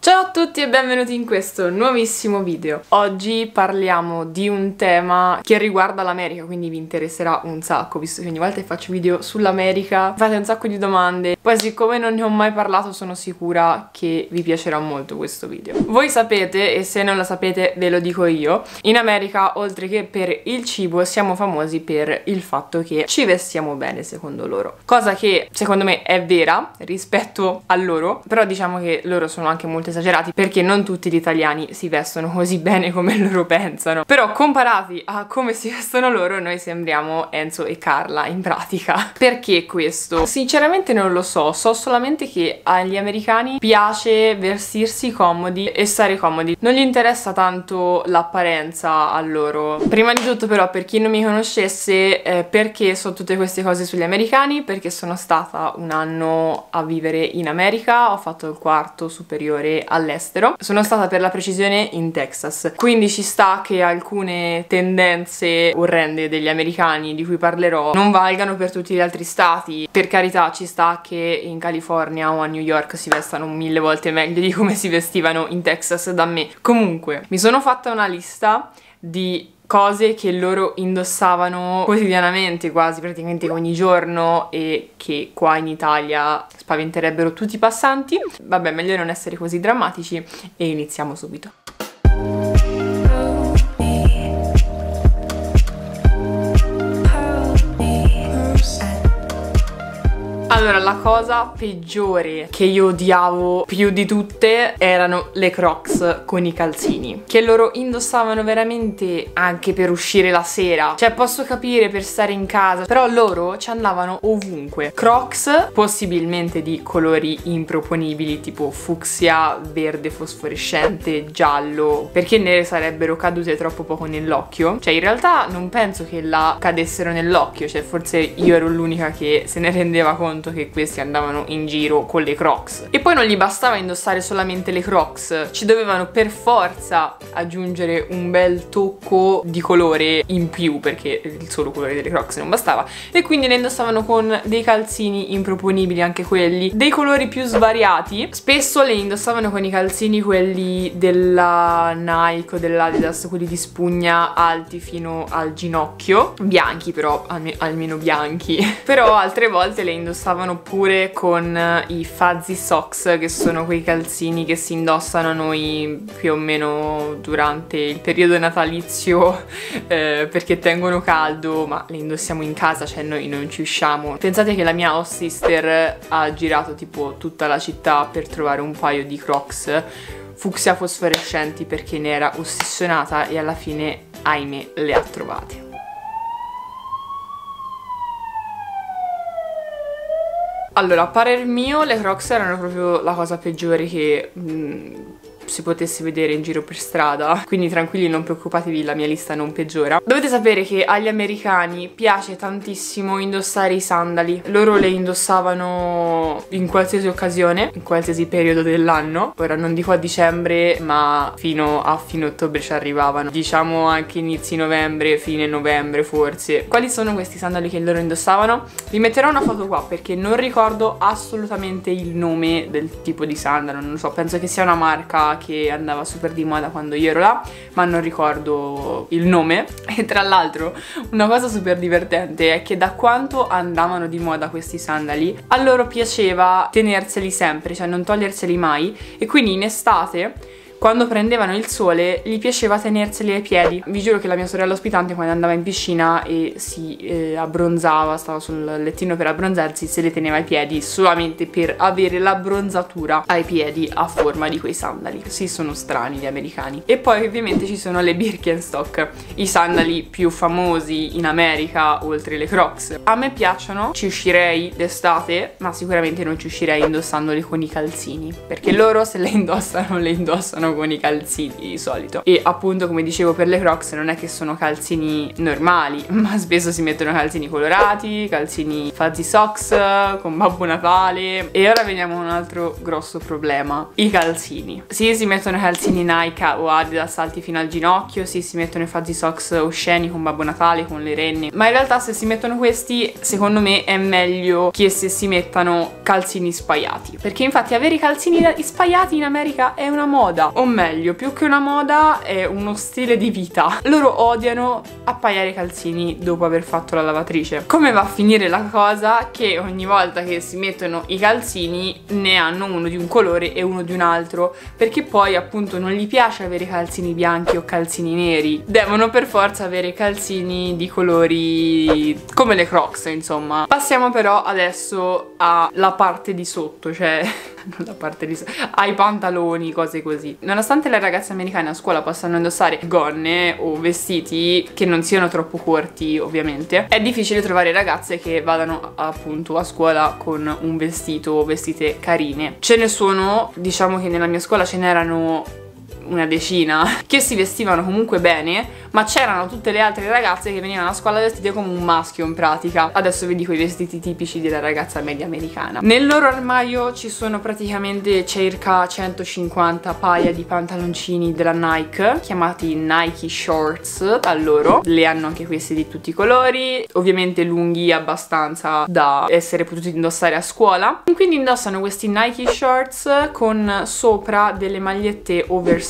Ciao a tutti e benvenuti in questo nuovissimo video. Oggi parliamo di un tema che riguarda l'America, quindi vi interesserà un sacco, visto che ogni volta che faccio video sull'America fate un sacco di domande. Poi siccome non ne ho mai parlato sono sicura che vi piacerà molto questo video. Voi sapete, e se non lo sapete ve lo dico io, in America oltre che per il cibo siamo famosi per il fatto che ci vestiamo bene secondo loro. Cosa che secondo me è vera rispetto a loro, però diciamo che loro sono anche molto esagerati perché non tutti gli italiani si vestono così bene come loro pensano. Però comparati a come si vestono loro noi sembriamo Enzo e Carla in pratica. Perché questo? Sinceramente non lo so, so solamente che agli americani piace vestirsi comodi e stare comodi, non gli interessa tanto l'apparenza a loro. Prima di tutto però, per chi non mi conoscesse, perché so tutte queste cose sugli americani? Perché sono stata un anno a vivere in America, ho fatto il quarto superiore all'estero, sono stata per la precisione in Texas, quindi ci sta che alcune tendenze orrende degli americani di cui parlerò non valgano per tutti gli altri stati. Per carità, ci sta che in California o a New York si vestano 1000 volte meglio di come si vestivano in Texas da me. Comunque mi sono fatta una lista di cose che loro indossavano quotidianamente, quasi praticamente ogni giorno, e che qua in Italia spaventerebbero tutti i passanti. Vabbè, meglio non essere così drammatici e iniziamo subito. Allora, la cosa peggiore che io odiavo più di tutte erano le Crocs con i calzini, che loro indossavano veramente anche per uscire la sera. Cioè, posso capire per stare in casa, però loro ci andavano ovunque. Crocs possibilmente di colori improponibili, tipo fucsia, verde fosforescente, giallo, perché nere sarebbero cadute troppo poco nell'occhio. Cioè, in realtà non penso che la cadessero nell'occhio, cioè forse io ero l'unica che se ne rendeva conto che questi andavano in giro con le Crocs. E poi non gli bastava indossare solamente le Crocs, ci dovevano per forza aggiungere un bel tocco di colore in più, perché il solo colore delle Crocs non bastava, e quindi le indossavano con dei calzini improponibili anche quelli, dei colori più svariati. Spesso le indossavano con i calzini quelli della Nike o dell'Adidas, quelli di spugna alti fino al ginocchio, bianchi però, almeno bianchi. Però altre volte le indossavano pure con i fuzzy socks, che sono quei calzini che si indossano noi più o meno durante il periodo natalizio perché tengono caldo, ma le indossiamo in casa, cioè noi non ci usciamo. Pensate che la mia host sister ha girato tipo tutta la città per trovare un paio di Crocs fucsia fosforescenti perché ne era ossessionata e alla fine, ahimè, le ha trovate. Allora, a parer mio le Crocs erano proprio la cosa peggiore che si potesse vedere in giro per strada, quindi tranquilli, non preoccupatevi, la mia lista non peggiora. Dovete sapere che agli americani piace tantissimo indossare i sandali. Loro le indossavano in qualsiasi occasione, in qualsiasi periodo dell'anno. Ora non dico a dicembre, ma fino a fine ottobre ci arrivavano, diciamo anche inizi novembre, fine novembre forse. Quali sono questi sandali che loro indossavano? Vi metterò una foto qua perché non ricordo assolutamente il nome del tipo di sandalo, non lo so, penso che sia una marca che andava super di moda quando io ero là, ma non ricordo il nome. E tra l'altro una cosa super divertente è che da quanto andavano di moda questi sandali, a loro piaceva tenerseli sempre, cioè non toglierseli mai, e quindi in estate quando prendevano il sole gli piaceva tenerseli ai piedi. Vi giuro che la mia sorella ospitante, quando andava in piscina e si abbronzava, stava sul lettino per abbronzarsi, se le teneva ai piedi solamente per avere l'abbronzatura ai piedi a forma di quei sandali. Sì, sono strani gli americani. E poi ovviamente ci sono le Birkenstock, i sandali più famosi in America oltre le Crocs. A me piacciono, ci uscirei d'estate, ma sicuramente non ci uscirei indossandoli con i calzini, perché loro se le indossano indossano con i calzini di solito. E appunto, come dicevo, per le Crocs non è che sono calzini normali, ma spesso si mettono calzini colorati, calzini fuzzy socks con Babbo Natale. E ora veniamo a un altro grosso problema: i calzini. Sì, si mettono calzini Nike o Adidas alti fino al ginocchio, sì, si mettono i fuzzy socks osceni con Babbo Natale, con le renne, ma in realtà se si mettono questi, secondo me è meglio che se si mettano calzini spaiati, perché infatti avere i calzini spaiati in America è una moda, o meglio, più che una moda è uno stile di vita. Loro odiano appaiare i calzini dopo aver fatto la lavatrice. Come va a finire la cosa? Che ogni volta che si mettono i calzini ne hanno uno di un colore e uno di un altro, perché poi appunto non gli piace avere calzini bianchi o calzini neri, devono per forza avere calzini di colori come le Crocs, insomma. Passiamo però adesso alla parte di sotto, cioè la parte di ai pantaloni, cose così. Nonostante le ragazze americane a scuola possano indossare gonne o vestiti che non siano troppo corti, ovviamente, è difficile trovare ragazze che vadano appunto a scuola con un vestito o vestite carine. Ce ne sono, diciamo che nella mia scuola ce n'erano una decina che si vestivano comunque bene, ma c'erano tutte le altre ragazze che venivano a scuola vestite come un maschio in pratica. Adesso vi dico i vestiti tipici della ragazza media americana. Nel loro armadio ci sono praticamente circa 150 paia di pantaloncini della Nike, chiamati Nike Shorts da loro. Le hanno anche questi di tutti i colori, ovviamente lunghi abbastanza da essere potuti indossare a scuola. Quindi indossano questi Nike Shorts con sopra delle magliette oversize,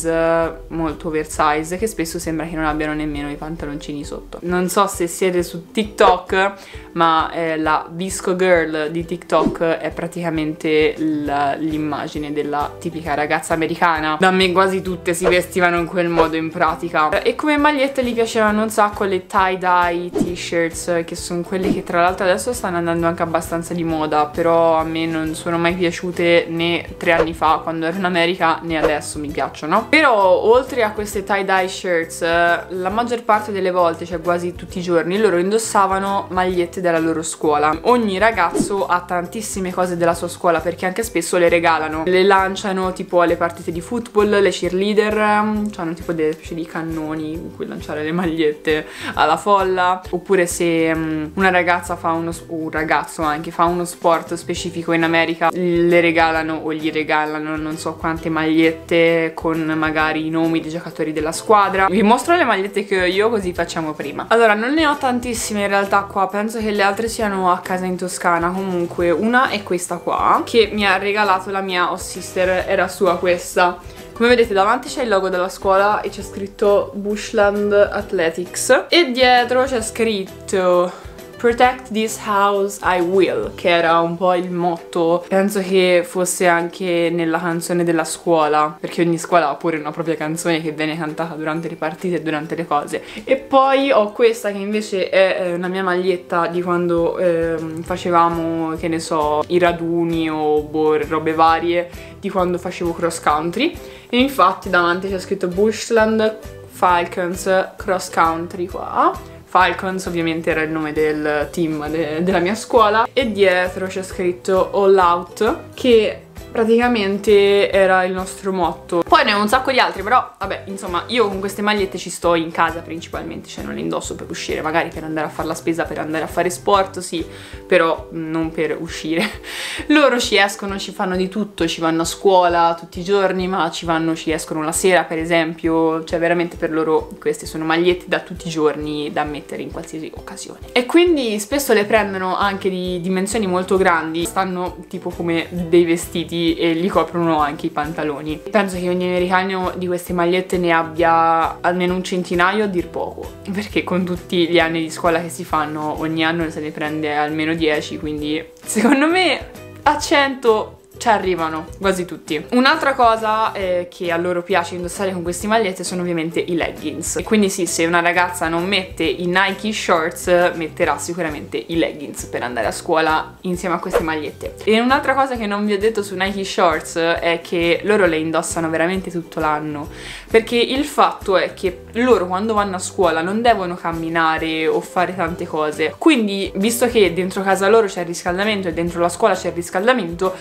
molto oversize, che spesso sembra che non abbiano nemmeno i pantaloncini sotto. Non so se siete su TikTok, ma la Visco Girl di TikTok è praticamente l'immagine della tipica ragazza americana. Da me quasi tutte si vestivano in quel modo in pratica. E come magliette gli piacevano un sacco le tie-dye t-shirts, che sono quelle che tra l'altro adesso stanno andando anche abbastanza di moda, però a me non sono mai piaciute né 3 anni fa quando ero in America, né adesso mi piacciono. Però oltre a queste tie-dye shirts, la maggior parte delle volte, cioè quasi tutti i giorni, loro indossavano magliette della loro scuola. Ogni ragazzo ha tantissime cose della sua scuola, perché anche spesso le regalano, le lanciano tipo alle partite di football, le cheerleader hanno tipo delle specie di cannoni in cui lanciare le magliette alla folla. Oppure se una ragazza fa un ragazzo anche fa uno sport specifico in America, le regalano o gli regalano non so quante magliette con magari i nomi dei giocatori della squadra. Vi mostro le magliette che ho io, così facciamo prima. Allora, non ne ho tantissime in realtà qua, penso che le altre siano a casa in Toscana. Comunque una è questa qua, che mi ha regalato la mia host sister, era sua questa. Come vedete davanti c'è il logo della scuola e c'è scritto Bushland Athletics, e dietro c'è scritto Protect this house, I will, che era un po' il motto, penso che fosse anche nella canzone della scuola, perché ogni scuola ha pure una propria canzone che viene cantata durante le partite e durante le cose. E poi ho questa che invece è una mia maglietta di quando facevamo, che ne so, i raduni o robe varie, di quando facevo cross country, e infatti davanti c'è scritto Bushland Falcons Cross Country qua. Falcons ovviamente era il nome del team della mia scuola, e dietro c'è scritto All Out, che praticamente era il nostro motto. Poi ne ho un sacco di altri, però vabbè, insomma, io con queste magliette ci sto in casa principalmente, cioè non le indosso per uscire, magari per andare a fare la spesa, per andare a fare sport, sì, però non per uscire. Loro ci escono, ci fanno di tutto, ci vanno a scuola tutti i giorni, ma ci escono la sera per esempio, cioè veramente per loro queste sono magliette da tutti i giorni, da mettere in qualsiasi occasione. E quindi spesso le prendono anche di dimensioni molto grandi, stanno tipo come dei vestiti e gli coprono anche i pantaloni. Penso che ogni americano di queste magliette ne abbia almeno un centinaio, a dir poco, perché con tutti gli anni di scuola che si fanno ogni anno se ne prende almeno 10, quindi secondo me a 100 ci arrivano quasi tutti. Un'altra cosa che a loro piace indossare con queste magliette sono ovviamente i leggings, e quindi sì, se una ragazza non mette i Nike Shorts metterà sicuramente i leggings per andare a scuola insieme a queste magliette. E un'altra cosa che non vi ho detto su Nike Shorts è che loro le indossano veramente tutto l'anno, perché il fatto è che loro quando vanno a scuola non devono camminare o fare tante cose, quindi visto che dentro casa loro c'è il riscaldamento e dentro la scuola c'è il riscaldamento, loro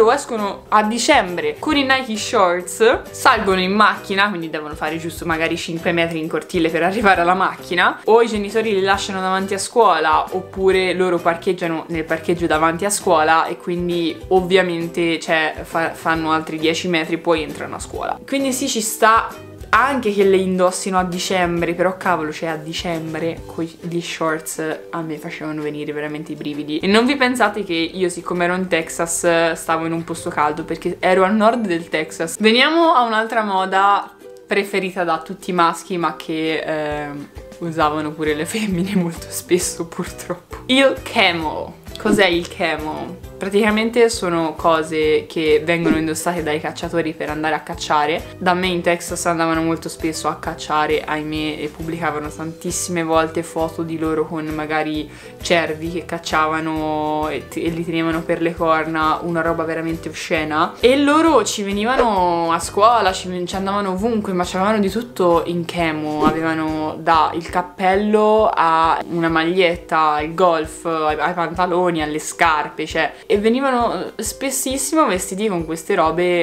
loro escono a dicembre con i Nike Shorts, salgono in macchina, quindi devono fare giusto magari 5 metri in cortile per arrivare alla macchina, o i genitori li lasciano davanti a scuola, oppure loro parcheggiano nel parcheggio davanti a scuola e quindi ovviamente fanno altri 10 metri, poi entrano a scuola. Quindi sì, ci sta anche che le indossino a dicembre, però cavolo, cioè a dicembre con gli shorts a me facevano venire veramente i brividi. E non vi pensate che io, siccome ero in Texas, stavo in un posto caldo, perché ero al nord del Texas. Veniamo a un'altra moda preferita da tutti i maschi, ma che usavano pure le femmine molto spesso, purtroppo. Il camo. Cos'è il camo? Praticamente sono cose che vengono indossate dai cacciatori per andare a cacciare. Da me in Texas andavano molto spesso a cacciare, ahimè, e pubblicavano tantissime volte foto di loro con magari cervi che cacciavano e li tenevano per le corna, una roba veramente oscena. E loro ci venivano a scuola, ci andavano ovunque, ma c'avevano di tutto in camo. Avevano il cappello a una maglietta, al golf, ai pantaloni, alle scarpe, cioè, e venivano spessissimo vestiti con queste robe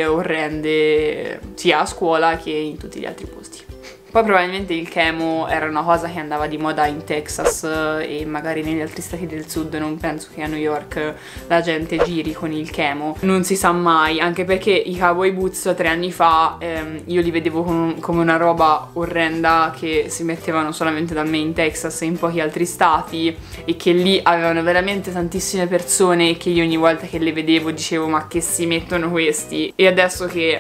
orrende sia a scuola che in tutti gli altri posti. Poi probabilmente il camo era una cosa che andava di moda in Texas e magari negli altri stati del sud. Non penso che a New York la gente giri con il camo, non si sa mai, anche perché i cowboy boots 3 anni fa io li vedevo come una roba orrenda che si mettevano solamente da me in Texas e in pochi altri stati, e che lì avevano veramente tantissime persone, e che io ogni volta che le vedevo dicevo ma che si mettono questi. E adesso che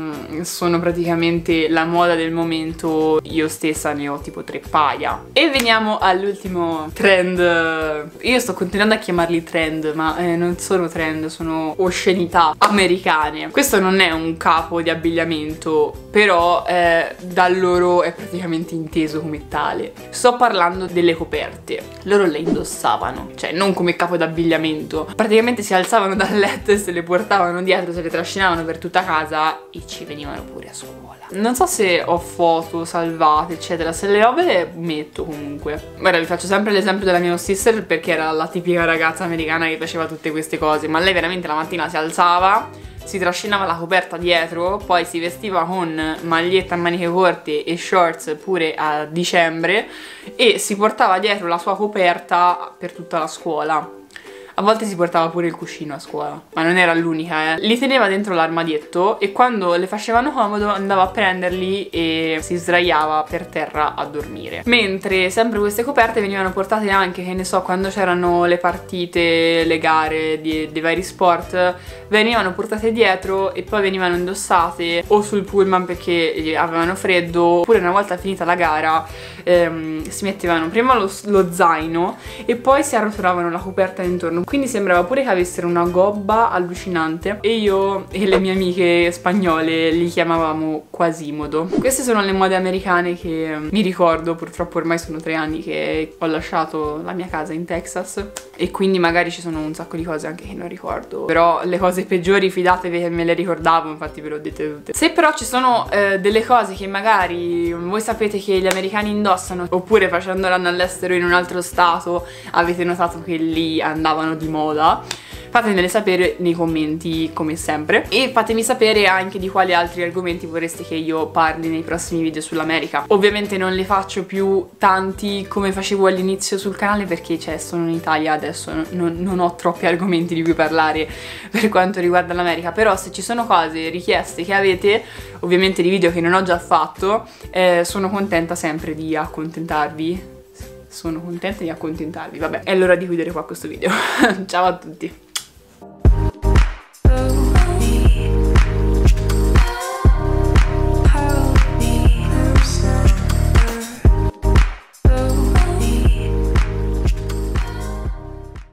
sono praticamente la moda del momento, io stessa ne ho tipo 3 paia. E veniamo all'ultimo trend. Io sto continuando a chiamarli trend, ma non sono trend, sono oscenità americane. Questo non è un capo di abbigliamento, però da loro è praticamente inteso come tale. Sto parlando delle coperte. Loro le indossavano, cioè non come capo d'abbigliamento. Praticamente si alzavano dal letto e se le portavano dietro, se le trascinavano per tutta casa e ci venivano pure a scuola. Non so se ho foto salvate eccetera, se le ho ve le metto comunque. Guarda, vi faccio sempre l'esempio della mia sister, perché era la tipica ragazza americana che faceva tutte queste cose, ma lei veramente la mattina si alzava, si trascinava la coperta dietro, poi si vestiva con maglietta a maniche corte e shorts pure a dicembre, e si portava dietro la sua coperta per tutta la scuola. A volte si portava pure il cuscino a scuola, ma non era l'unica, Li teneva dentro l'armadietto e quando le facevano comodo andava a prenderli e si sdraiava per terra a dormire. Mentre sempre queste coperte venivano portate anche, che ne so, quando c'erano le partite, le gare dei vari sport, venivano portate dietro e poi venivano indossate o sul pullman perché avevano freddo, oppure una volta finita la gara si mettevano prima lo zaino e poi si arrotolavano la coperta intorno, quindi sembrava pure che avessero una gobba allucinante. E io e le mie amiche spagnole li chiamavamo Quasimodo. Queste sono le mode americane che mi ricordo. Purtroppo ormai sono 3 anni che ho lasciato la mia casa in Texas e quindi magari ci sono un sacco di cose anche che non ricordo, però le cose peggiori fidatevi che me le ricordavo, infatti ve le ho dette tutte. Se però ci sono delle cose che magari voi sapete che gli americani indossano, oppure facendolanno all'estero in un altro stato avete notato che lì andavano di moda, fatemele sapere nei commenti come sempre, e fatemi sapere anche di quali altri argomenti vorreste che io parli nei prossimi video sull'America. Ovviamente non li faccio più tanti come facevo all'inizio sul canale perché sono in Italia adesso, non ho troppi argomenti di cui parlare per quanto riguarda l'America, però se ci sono cose, richieste che avete, ovviamente di video che non ho già fatto, sono contenta sempre di accontentarvi. Sono contenta di accontentarvi, vabbè, è l'ora di chiudere qua questo video. Ciao a tutti!